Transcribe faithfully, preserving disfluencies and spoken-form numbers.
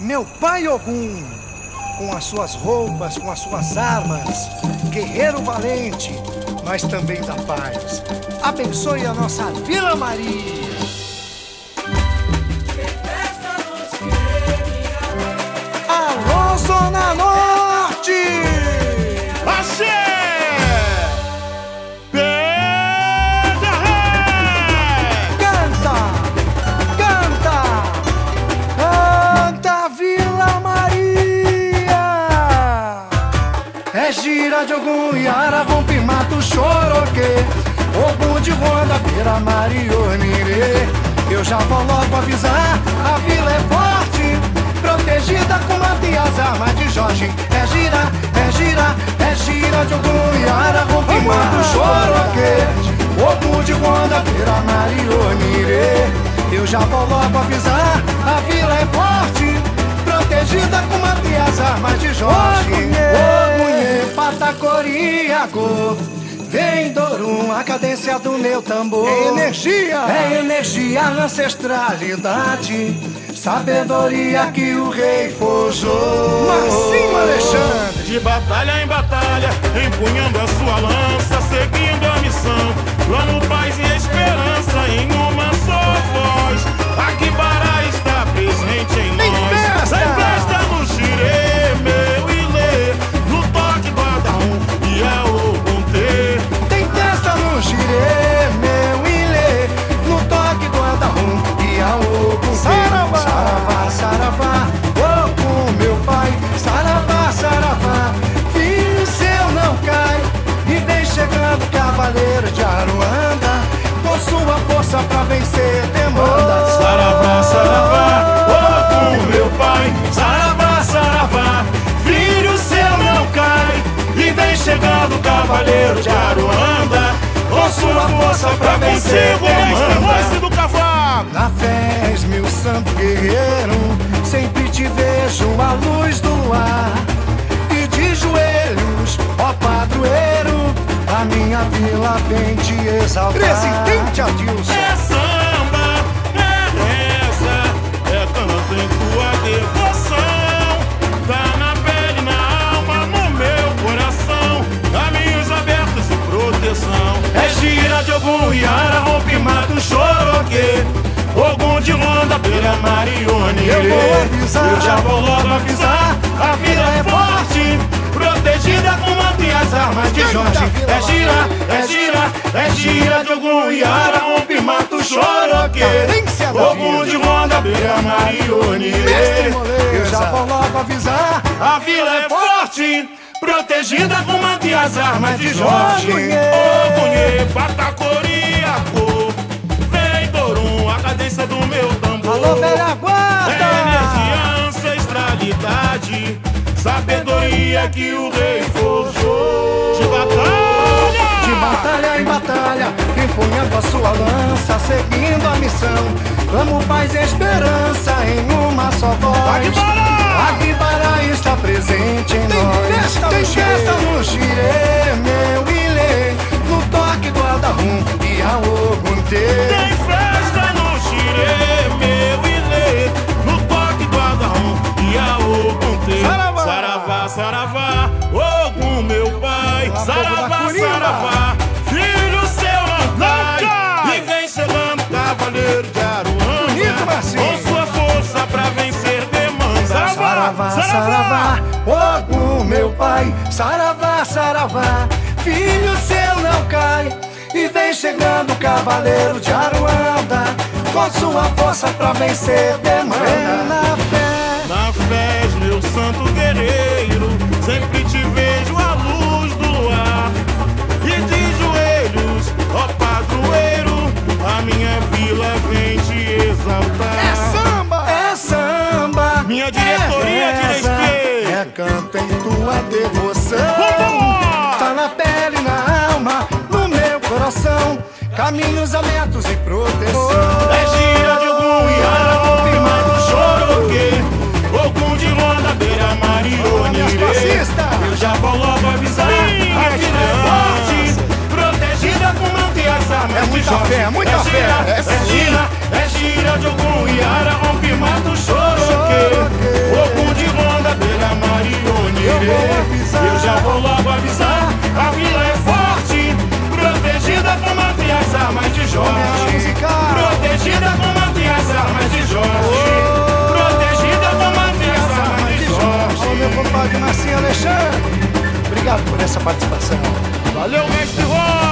Meu pai Ogum, com as suas roupas, com as suas armas, guerreiro valente, mas também da paz, abençoe a nossa Vila Maria. Alô, Zona Norte! Axé! Canta! Canta! Canta, Vila Maria! É gira de Ogum, Iara, rompe, mato, choroque, Ogum de Ronda, Beira, Marionire. Eu já vou logo avisar, a vila é forte, protegida com manta e as armas de Jorge. É gira, é gira, é gira de Ogum, Iara, rompe, mato, choroque, Ogum de Ronda, Beira, Marionire. Eu já vou logo avisar, a vila é forte, protegida com manta e as armas de Jorge. Ogunhê, Patacoriaco, vem Dorum, a cadência do meu tambor. É energia, é energia, ancestralidade, sabedoria que o rei forjou. Marcinho Alexandre, de batalha em batalha, empunhando a sua lança, seguindo a missão, plano, paz e esperança em uma só voz. Aqui Bará está presente em nós. festa! Tem festa no Xirê, meu Ilê, no toque do Adaum e a Oguntê. tem festa no Xirê, meu Ilê, no toque do Adaum e a Ogum. Saravá, saravá, saravá, Ogum, meu pai, saravá, saravá, filho seu não cai, e vem chegando o cavaleiro de Aruanda, com sua força pra vencer demanda. Saravá, saravá, Ogum, meu pai, saravá, saravá, filho seu não cai, e vem chegando o cavaleiro de Aruanda, com sua força pra vencer demanda. Do cavalo. Na fé és meu santo guerreiro, sempre te vejo à luz do luar, e de joelhos, ó padroeiro, a minha vila vem te exaltar. Presidente Adilson. É samba, é reza, é canto em tua devoção, tá na pele, na alma, no meu coração, caminhos abertos e proteção. É gira de Ogum, Iara, rompe, mato, choroque, Ogum de Ronda, Beira, Marionire. Eu vou avisar, eu já vou logo avisar, a vila é forte, protegida com manta e as armas de Jorge. É gira, é gira, é gira de Ogum, Iara, rompe, mato, choroque, Ogum de Ronda, Beira, Marionire. Eu já vou logo avisar, A vila é forte, protegida com manta e as armas de Jorge. Ogunhê, Patacoriaco, vem Dorum, a cadência do meu tambor. alô, velha guarda. É energia, ancestralidade, sabedoria que o rei forjou. De batalha, De batalha em batalha, empunhando a sua lança, seguindo a missão, clamo paz e esperança em uma só voz. Aguibará! Aguibará está presente em Tem nós. festa Tem no festa no Xirê, meu Ilê, no toque do Adaum e a Oguntê. tem festa no Xirê, meu Ilê, no toque do Adaum e a Oguntê. Saravá! Saravá, saravá, Ogum, meu pai, Olá, povo da saravá, Curimba! saravá, filho seu não cai, cai! e vem chegando o cavaleiro de Bonito, Aruanda, Marcinho! com sua força pra vencer demanda. Saravá, saravá, Ogum, meu pai, saravá, saravá, filho seu não cai, e vem chegando o cavaleiro de Aruanda, com sua força pra vencer demanda. Vem na fé, Na fé, meu santo guerreiro, sempre te vejo à luz do luar, e de joelhos, ó padroeiro, a minha vila vem te exaltar. é samba, é samba, Minha diretoria é de reza, respeito. é canto em tua devoção, Vambora! tá na pele, na alma, no meu coração, caminhos abertos e proteção. É gira de Ogum, Iara, rompe, mato, choroque, Ogum de Ronda, Beira, Marionire. Eu já vou logo avisar, a vila é forte, protegida com manta e as armas É de muita Jorge. fé, é muita é fé, gira, é é sim. gira, é gira de Ogum, Iara, rompe, mato, choroque, obrigado por essa participação. Valeu, mestre Rock!